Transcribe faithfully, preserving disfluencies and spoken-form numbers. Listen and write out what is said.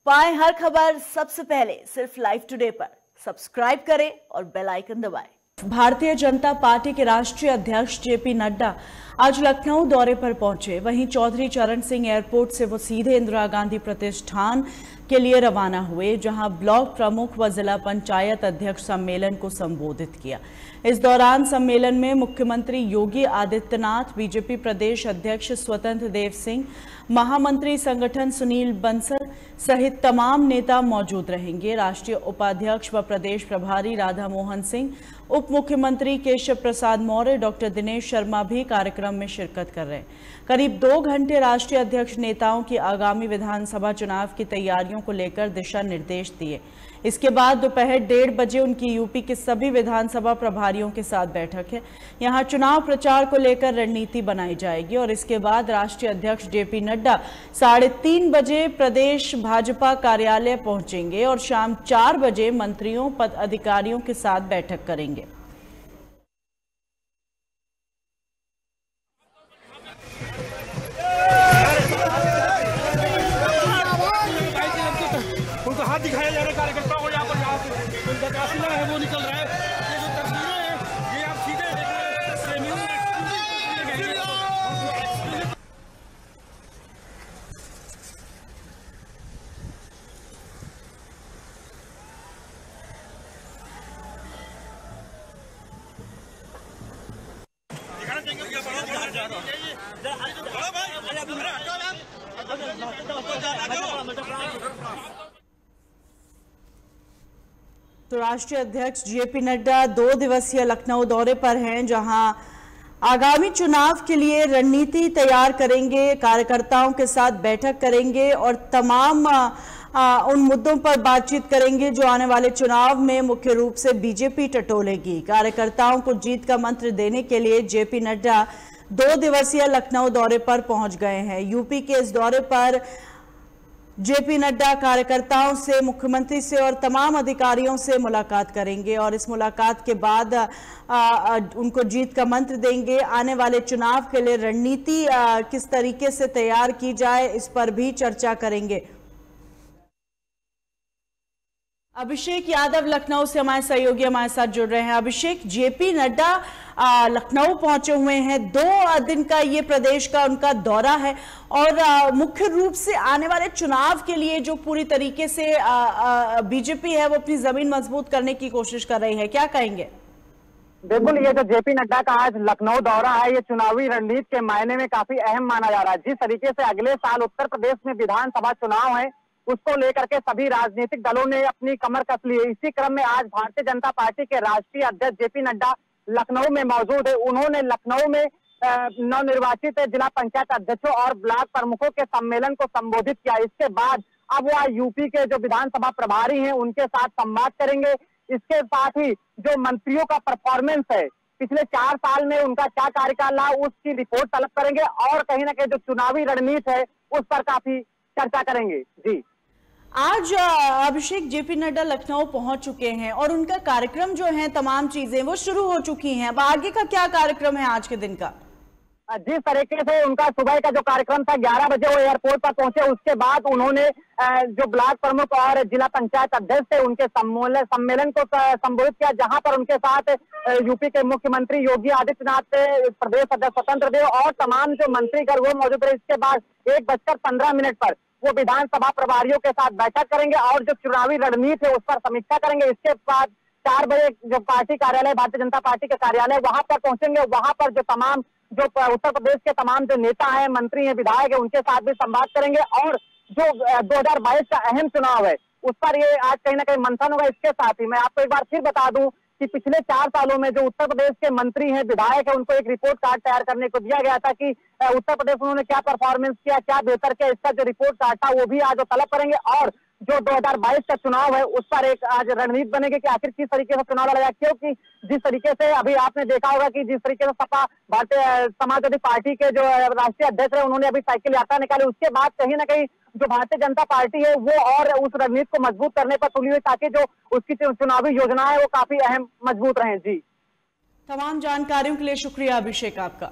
पाएं हर खबर सबसे पहले सिर्फ लाइव टुडे पर। सब्सक्राइब करें और बेल आइकन दबाएं। भारतीय जनता पार्टी के राष्ट्रीय अध्यक्ष जेपी नड्डा आज लखनऊ दौरे पर पहुंचे। वहीं चौधरी चरण सिंह एयरपोर्ट से वो सीधे इंदिरा गांधी प्रतिष्ठान के लिए रवाना हुए, जहां ब्लॉक प्रमुख व जिला पंचायत अध्यक्ष सम्मेलन को संबोधित किया। इस दौरान सम्मेलन में मुख्यमंत्री योगी आदित्यनाथ, बीजेपी प्रदेश अध्यक्ष स्वतंत्र देव सिंह, महामंत्री संगठन सुनील बंसल सहित तमाम नेता मौजूद रहेंगे। राष्ट्रीय उपाध्यक्ष व प्रदेश प्रभारी राधा मोहन सिंह, उप मुख्यमंत्री केशव प्रसाद मौर्य, डॉक्टर दिनेश शर्मा भी कार्यक्रम में शिरकत कर रहे हैं। करीब दो घंटे राष्ट्रीय अध्यक्ष नेताओं की आगामी विधानसभा चुनाव की तैयारियों को लेकर दिशा निर्देश दिए। इसके बाद दोपहर डेढ़ बजे उनकी यूपी के सभी विधानसभा प्रभारियों के साथ बैठक है। यहां चुनाव प्रचार को लेकर रणनीति बनाई जाएगी और इसके बाद राष्ट्रीय अध्यक्ष जेपी नड्डा साढ़े तीन बजे प्रदेश भाजपा कार्यालय पहुंचेंगे और शाम चार बजे मंत्रियों पद अधिकारियों के साथ बैठक करेंगे। उनको हाथ दिखाया जा रहा है कार्यकर्ताओं को, यहाँ पर यहाँ से उनका काफिला है वो निकल रहा है। ये जो तस्वीरें हैं ये आप सीधे देख रहे हैं। तो राष्ट्रीय अध्यक्ष जेपी नड्डा दो दिवसीय लखनऊ दौरे पर हैं, जहां आगामी चुनाव के लिए रणनीति तैयार करेंगे, कार्यकर्ताओं के साथ बैठक करेंगे और तमाम आ, उन मुद्दों पर बातचीत करेंगे जो आने वाले चुनाव में मुख्य रूप से बीजेपी टटोलेगी। कार्यकर्ताओं को जीत का मंत्र देने के लिए जेपी नड्डा दो दिवसीय लखनऊ दौरे पर पहुंच गए हैं। यूपी के इस दौरे पर जेपी नड्डा कार्यकर्ताओं से, मुख्यमंत्री से और तमाम अधिकारियों से मुलाकात करेंगे और इस मुलाकात के बाद आ, आ, उनको जीत का मंत्र देंगे। आने वाले चुनाव के लिए रणनीति किस तरीके से तैयार की जाए, इस पर भी चर्चा करेंगे। अभिषेक यादव लखनऊ से हमारे सहयोगी हमारे साथ जुड़ रहे हैं। अभिषेक, जेपी नड्डा लखनऊ पहुंचे हुए हैं, दो दिन का ये प्रदेश का उनका दौरा है और आ, मुख्य रूप से आने वाले चुनाव के लिए जो पूरी तरीके से बीजेपी है वो अपनी जमीन मजबूत करने की कोशिश कर रही है, क्या कहेंगे? बिल्कुल, ये जो जेपी नड्डा का आज लखनऊ दौरा है ये चुनावी रणनीति के मायने में काफी अहम माना जा रहा है। जिस तरीके से अगले साल उत्तर प्रदेश में विधानसभा चुनाव है उसको लेकर के सभी राजनीतिक दलों ने अपनी कमर कस ली है। इसी क्रम में आज भारतीय जनता पार्टी के राष्ट्रीय अध्यक्ष जेपी नड्डा लखनऊ में मौजूद है। उन्होंने लखनऊ में नवनिर्वाचित जिला पंचायत अध्यक्षों और ब्लॉक प्रमुखों के सम्मेलन को संबोधित किया। इसके बाद अब वह यूपी के जो विधानसभा प्रभारी हैं उनके साथ संवाद करेंगे। इसके साथ ही जो मंत्रियों का परफॉर्मेंस है, पिछले चार साल में उनका क्या कार्यकाल रहा, उसकी रिपोर्ट तलब करेंगे और कहीं ना कहीं जो चुनावी रणनीति है उस पर काफी चर्चा करेंगे। जी, आज अभिषेक जेपी नड्डा लखनऊ पहुंच चुके हैं और उनका कार्यक्रम जो है, तमाम चीजें वो शुरू हो चुकी हैं। अब आगे का क्या कार्यक्रम है आज के दिन का? जिस तरीके से उनका सुबह का जो कार्यक्रम था, ग्यारह बजे वो एयरपोर्ट पर पहुंचे। उसके बाद उन्होंने जो ब्लॉक प्रमुख और जिला पंचायत अध्यक्ष थे उनके सम्मेलन को संबोधित किया, जहां पर उनके साथ यूपी के मुख्यमंत्री योगी आदित्यनाथ, प्रदेश अध्यक्ष स्वतंत्र देव और तमाम जो मंत्रीगण वो मौजूद रहे। इसके बाद एक बजकर पंद्रह मिनट पर वो विधानसभा प्रभारियों के साथ बैठक करेंगे और जो चुनावी रणनीति है उस पर समीक्षा करेंगे। इसके बाद चार बजे जो पार्टी कार्यालय, भारतीय जनता पार्टी के कार्यालय, वहां पर पहुंचेंगे। वहां पर जो तमाम जो उत्तर प्रदेश के तमाम जो नेता हैं, मंत्री हैं, विधायक हैं, उनके साथ भी संवाद करेंगे और जो दो हजार बाईस का अहम चुनाव है उस पर ये आज कहीं ना कहीं मंथन होगा। इसके साथ ही मैं आपको एक बार फिर बता दूं कि पिछले चार सालों में जो उत्तर प्रदेश के मंत्री हैं, विधायक हैं, उनको एक रिपोर्ट कार्ड तैयार करने को दिया गया था कि उत्तर प्रदेश में उन्होंने क्या परफॉर्मेंस किया, क्या बेहतर किया। इसका जो रिपोर्ट कार्ड था वो भी आज वो तलब करेंगे और जो दो हजार बाईस का चुनाव है उस पर एक आज रणनीति बनेगी कि आखिर किस तरीके से चुनाव लड़ा जाए। क्योंकि जिस तरीके से अभी आपने देखा होगा कि जिस तरीके से सपा भारतीय समाजवादी पार्टी के जो राष्ट्रीय अध्यक्ष है उन्होंने अभी साइकिल यात्रा निकाली, उसके बाद कहीं ना कहीं जो भारतीय जनता पार्टी है वो और उस रणनीति को मजबूत करने पर तुली हुई ताकि जो उसकी चुनावी योजना है वो काफी अहम मजबूत रहे। जी, तमाम जानकारियों के लिए शुक्रिया अभिषेक आपका।